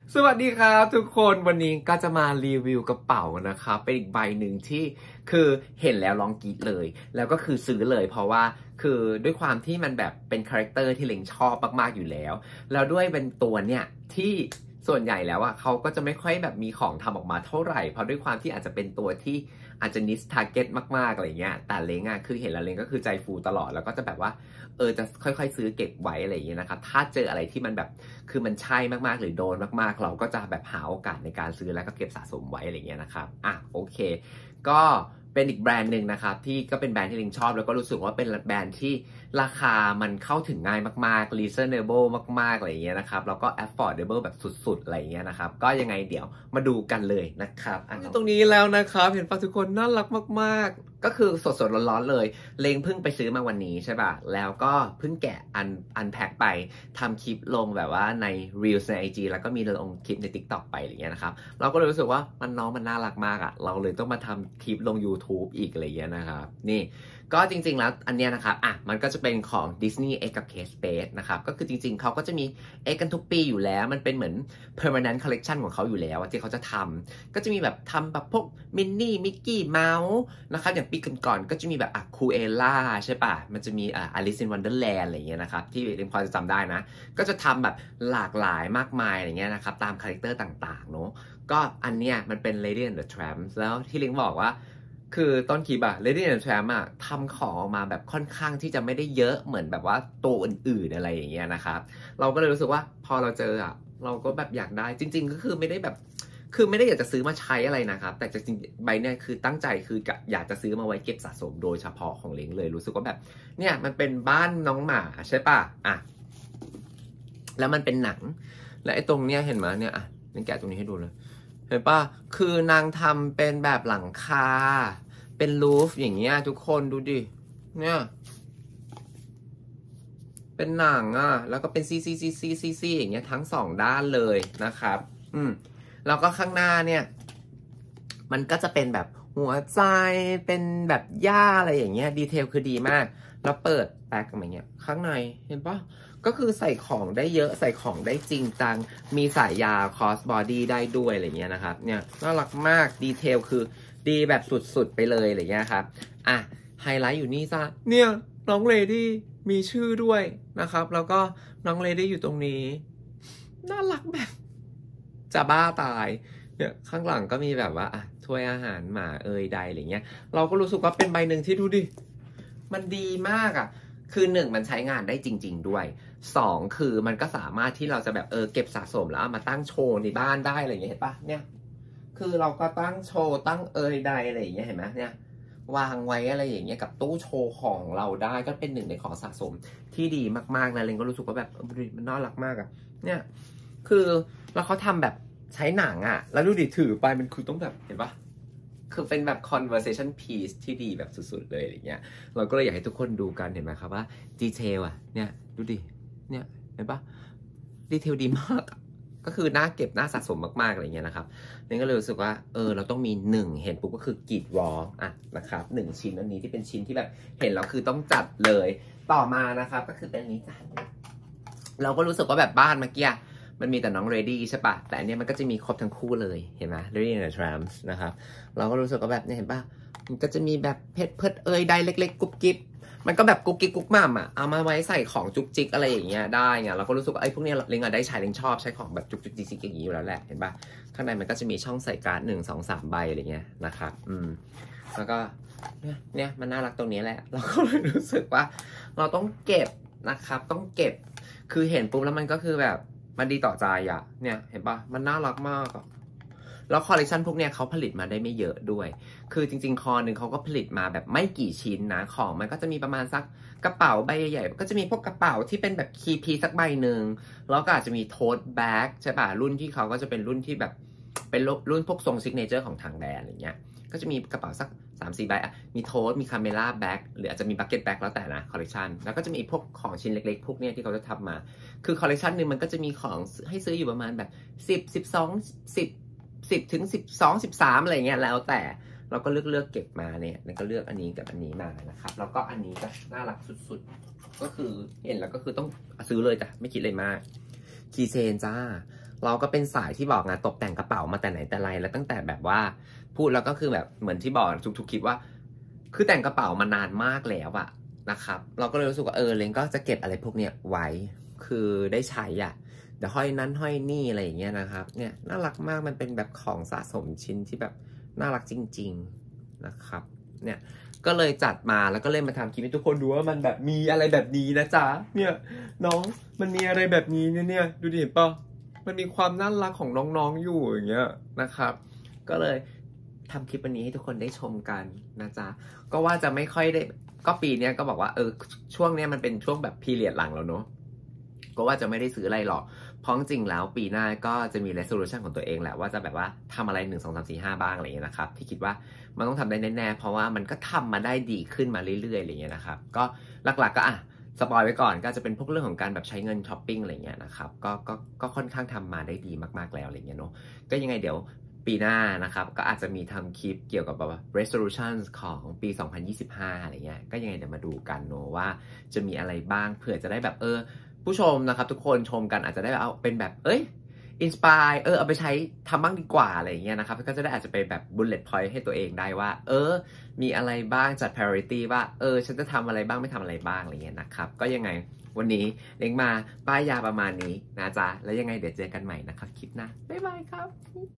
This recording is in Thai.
สวัสดีครับทุกคนวันนี้ก็จะมารีวิวกระเป๋านะครับเป็นอีกใบหนึ่งที่คือเห็นแล้วลองกรี๊ดเลยแล้วก็คือซื้อเลยเพราะว่าคือด้วยความที่มันแบบเป็นคาแรคเตอร์ที่เล็งชอบมากๆอยู่แล้วแล้วด้วยเป็นตัวเนี่ยที่ส่วนใหญ่แล้วอ่ะเขาก็จะไม่ค่อยแบบมีของทำออกมาเท่าไหร่เพราะด้วยความที่อาจจะเป็นตัวที่อาจจะนิสทาร์เก็ตมากๆอะไรเงี้ยแต่เล้งอ่ะคือเห็นแล้วเล้งก็คือใจฟูตลอดแล้วก็จะแบบว่าจะค่อยๆซื้อเก็บไว้อะไรอย่างเงี้ยนะครับถ้าเจออะไรที่มันแบบคือมันใช่มากๆหรือโดนมากๆเราก็จะแบบหาโอกาสในการซื้อแล้วก็เก็บสะสมไว้อะไรเงี้ยนะครับโอเคก็เป็นอีกแบรนด์หนึ่งนะครับที่ก็เป็นแบรนด์ที่ลิงชอบแล้วก็รู้สึกว่าเป็นแบรนด์ที่ราคามันเข้าถึงง่ายมากๆ reasonable มากๆอะไรอย่างเงี้ยนะครับแล้วก็ affordable แบบสุดๆอะไรอย่างเงี้ยนะครับก็ยังไงเดี๋ยวมาดูกันเลยนะครับตรงนี้แล้วนะครับเห็นป่ะทุกคนน่ารักมากๆก็คือสดๆร้อนๆเลยเล้งเพิ่งไปซื้อมาวันนี้ใช่ป่ะแล้วก็เพิ่งแกะอันแพ็คไปทำคลิปลงแบบว่าใน Reels ใน IG แล้วก็มีลงคลิปใน TikTok ไปอะไรเงี้ยนะครับเราก็เลยรู้สึกว่าน้องมันน่ารักมากอ่ะเราเลยต้องมาทำคลิปลง YouTube อีกอะไรเงี้ยนะครับนี่ก็จริงๆแล้วอันเนี้ยนะครับมันก็จะเป็นของ Disney X กับ Kate Spade นะครับก็คือจริงๆเขาก็จะมี X กันทุกปีอยู่แล้วมันเป็นเหมือน permanent collection ของเขาอยู่แล้วที่เขาจะทำก็จะมีแบบทำแบบพวกมินนี่มิกกี้เมาส์นะครับอย่างปีก่อนๆก็จะมีแบบคูเอล่าใช่ป่ะมันจะมีAlice in Wonderland อะไรเงี้ยนะครับที่เรนพอจะจำได้นะก็จะทำแบบหลากหลายมากมายอะไรเงี้ยนะครับตามคาแรคเตอร์ต่างๆเนาะก็อันเนี้ยมันเป็น Lady and the Tramp แล้วที่ลิงบอกว่าคือต้นคลิปLady and the Tramp ทำของออกมาแบบค่อนข้างที่จะไม่ได้เยอะเหมือนแบบว่าตัวอื่นๆอะไรอย่างเงี้ยนะครับเราก็เลยรู้สึกว่าพอเราเจอเราก็แบบอยากได้จริงๆก็คือไม่ได้แบบคือไม่ได้อยากจะซื้อมาใช้อะไรนะครับแต่จริงๆใบเนี่ยคือตั้งใจคืออยากจะซื้อมาไว้เก็บสะสมโดยเฉพาะของเล้งเลยรู้สึกว่าแบบเนี่ยมันเป็นบ้านน้องหมาใช่ป่ะแล้วมันเป็นหนังและไอ้ตรงเนี้ยเห็นไหมเนี่ยนี่แกะตรงนี้ให้ดูเลยเห็นป่ะคือนางทำเป็นแบบหลังคาเป็นรูฟอย่างเงี้ยทุกคนดูดิเนี่ยเป็นหนังแล้วก็เป็นซีอย่างเงี้ยทั้งสองด้านเลยนะครับแล้วก็ข้างหน้าเนี่ยมันก็จะเป็นแบบหัวใจเป็นแบบหญ้าอะไรอย่างเงี้ยดีเทลคือดีมากแล้วเปิดแพ็คอะไรเงี้ยข้างในเห็นปะก็คือใส่ของได้เยอะใส่ของได้จริงจังมีสายยาวคอสบอดี้ได้ด้วยอะไรเงี้ยนะครับเนี่ยน่ารักมากดีเทลคือดีแบบสุดๆไปเลยอะไรเงี้ยครับไฮไลท์อยู่นี่ซะเนี่ยน้องเลดี้มีชื่อด้วยนะครับแล้วก็น้องเลดี้อยู่ตรงนี้น่ารักแบบจะบ้าตายเนี่ยข้างหลังก็มีแบบว่าถ้วยอาหารหมาใดอะไรเงี้ยเราก็รู้สึกว่าเป็นใบหนึ่งที่ดูดิมันดีมากคือ1มันใช้งานได้จริงๆด้วย2คือมันก็สามารถที่เราจะแบบเก็บสะสมแล้วเอามาตั้งโชว์ในบ้านได้อะไรเงี้ยเห็นปะเนี่ยคือเราก็ตั้งโชว์ตั้งใดอะไรอย่างเงี้ยเห็นไหมเนี่ยวางไว้อะไรอย่างเงี้ยกับตู้โชว์ของเราได้ก็เป็น1ในของสะสมที่ดีมากๆนะเลนก็รู้สึกว่าแบบมันน่ารักมากเนี่ยคือแล้วเขาทำแบบใช้หนังแล้วดูดิถือไปมันคือต้องแบบเห็นปะคือเป็นแบบ conversation piece ที่ดีแบบสุดๆเลยอะไรเงี้ยเราก็เลยอยากให้ทุกคนดูกันเห็นไหมครับว่าดีเทลเนี่ยดูดิเนี่ยเห็นปะดีเทลดีมากก็คือน่าเก็บน่าสะสมมากๆอะไรเงี้ยนะครับนี่ก็เลยรู้สึกว่าเราต้องมี1เห็นปุ๊บก็คือกรีดวอลนะครับ1ชิ้นอันนี้ที่เป็นชิ้นที่แบบเห็นแล้วคือต้องจัดเลยต่อมานะครับก็คือเป็นนี้จ้ะเราก็รู้สึกว่าแบบบ้านเมื่อกี้มันมีแต่น้อง Ready ใช่ปะแต่อันนี้มันก็จะมีครบทั้งคู่เลยเห็นไหม Ready and the Tramp นะครับเราก็รู้สึกว่าแบบเนี่ยเห็นปะมันก็จะมีแบบเพชรเพิดได้เล็กๆกุ๊บกิ๊บมันก็แบบกุ๊กกิ๊กกุ๊กม่ำเอามาไว้ใส่ของจุกจิกอะไรอย่างเงี้ยได้ไงเราก็รู้สึกว่าไอ้พวกเนี้ยเล้งได้ใช้เล้งชอบใช้ของแบบจุกจิกจิกอย่างนี้อยู่แล้วแหละเห็นปะข้างในมันก็จะมีช่องใส่การ์ด1 2 3ใบอะไรเงี้ยนะครับแล้วก็เนี่ยมันน่ารักตรงนี้แหละเราก็เลยรู้สึกว่าเราต้องเก็บนะครับต้องเก็บคือเห็นปุ๊บแล้วมันก็คือแบบมันดีต่อใจเนี่ยเห็นปะมันน่ารักมากแล้วคอลเลคชันพวกเนี้ยเขาผลิตมาได้ไม่เยอะด้วยคือจริงๆคอหนึ่งเขาก็ผลิตมาแบบไม่กี่ชิ้นนะของมันก็จะมีประมาณสักกระเป๋าใบใหญ่ๆก็จะมีพวกกระเป๋าที่เป็นแบบคีย์พีสักใบหนึ่งแล้วก็อาจจะมีโทสแบ็กใช่ป่ะรุ่นที่เขาก็จะเป็นรุ่นที่แบบเป็นรุ่นพวกทรงซิกเนเจอร์ของทางแบรนด์อะไรเงี้ยก็จะมีกระเป๋าสัก3-4 ใบมีโทสมีคาเมล่าแบ็กหรืออาจจะมีบักเก็ตแบ็กแล้วแต่นะคอลเลคชันแล้วก็จะมีพวกของชิ้นเล็กๆพวกเนี้ยที่เขาจะทำมาคือคอลเลคชันหนึ่งมันก็จะมีของให้ซื้ออยู่ประมาณแบบ10 ถึง12 13อะไรเงี้ยแล้วแต่เราก็เลือกเก็บมาเนี่ยแล้วก็เลือกอันนี้กับอันนี้มานะครับแล้วก็อันนี้ก็น่ารักสุดๆก็คือเห็นแล้วก็คือต้องซื้อเลยจ้ะไม่คิดเลยมากคีย์เชนจ้าเราก็เป็นสายที่บอกนะตกแต่งกระเป๋ามาแต่ไหนแต่ไรแล้วตั้งแต่แบบว่าพูดแล้วก็คือแบบเหมือนที่บอกทุกๆคลิปว่าคือแต่งกระเป๋ามานานมากแล้วอะนะครับเราก็เลยรู้สึกว่าเล้งก็จะเก็บอะไรพวกเนี้ยไว้คือได้ใช้อ่ะเดี๋ยวห้อยนั้นห้อยนี่อะไรอย่างเงี้ยนะครับเนี่ยน่ารักมากมันเป็นแบบของสะสมชิ้นที่แบบน่ารักจริงๆนะครับเนี่ยก็เลยจัดมาแล้วก็เลยมาทำคลิปให้ทุกคนดูว่ามันแบบมีอะไรแบบนี้นะจ๊ะเนี่ยน้องมันมีอะไรแบบนี้เนี่ยดูดิเห็นปะมันมีความน่ารักของน้องๆอยู่อย่างเงี้ยนะครับก็เลยทำคลิปวันนี้ให้ทุกคนได้ชมกันนะจ๊ะก็ว่าจะไม่ค่อยได้ก็ปีนี้ก็บอกว่าช่วงนี้มันเป็นช่วงแบบพีเรียดหลังแล้วเนาะก็ว่าจะไม่ได้ซื้ออะไรหรอกเพราะจริงแล้วปีหน้าก็จะมี resolution ของตัวเองแหละว่าจะแบบว่าทำอะไร1 2 3 4 5บ้างอะไรอย่างเงี้ยนะครับที่คิดว่ามันต้องทำได้แน่ๆเพราะว่ามันก็ทำมาได้ดีขึ้นมาเรื่อยๆอะไรอย่างเงี้ยนะครับก็หลักๆก็สปอยไว้ก่อนก็จะเป็นพวกเรื่องของการแบบใช้เงินช้อปปิ้งอะไรเงี้ยนะครับก็ค่อนข้างทำมาได้ดีมากๆแล้วอะไรเงี้ยเนาะก็ยังไงเดี๋ยวปีหน้านะครับก็อาจจะมีทำคลิปเกี่ยวกับแบบว่า resolutions ของปี 2025 อะไรเงี้ยก็ยังไงเดี๋ยวมาดูกันเนาะว่าจะมีอะไรบ้างเผื่อจะได้แบบผู้ชมนะครับทุกคนชมกันอาจจะได้เอาเป็นแบบอินสปายเอาไปใช้ทำบ้างดีกว่าอะไรอย่างเงี้ยนะครับก็จะได้อาจจะไปแบบ bullet point ให้ตัวเองได้ว่ามีอะไรบ้างจัด priority ว่าฉันจะทำอะไรบ้างไม่ทำอะไรบ้างอะไรเงี้ยนะครับก็ยังไงวันนี้เล้งมาป้ายยาประมาณนี้นะจ๊ะแล้วยังไงเดี๋ยวเจอกันใหม่นะครับคลิปหน้าบ๊ายบายครับ